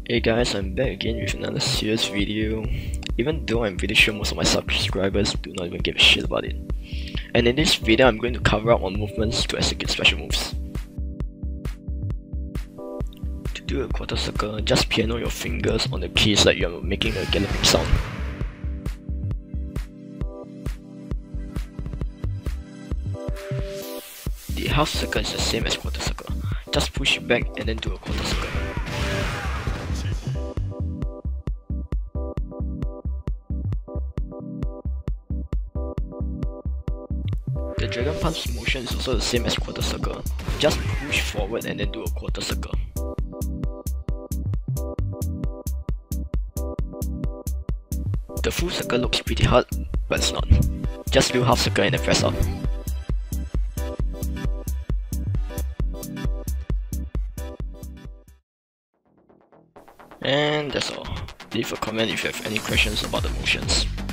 Hey guys, I'm back again with another serious video, even though I'm pretty sure most of my subscribers do not even give a shit about it. And in this video, I'm going to cover up on movements to execute special moves. To do a quarter circle, just piano your fingers on the keys like you're making a galloping sound. The half circle is the same as quarter circle. Just push it back and then do a quarter circle. The dragon punch motion is also the same as quarter circle. Just push forward and then do a quarter circle. The full circle looks pretty hard, but it's not. Just do half circle and then press out. And that's all. Leave a comment if you have any questions about the motions.